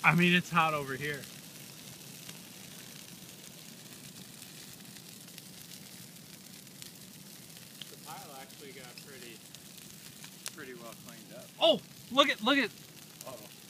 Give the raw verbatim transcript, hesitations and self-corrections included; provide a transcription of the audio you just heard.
I mean, it's hot over here. The pile actually got pretty, pretty well cleaned up. Oh, look at, look at. Uh-oh.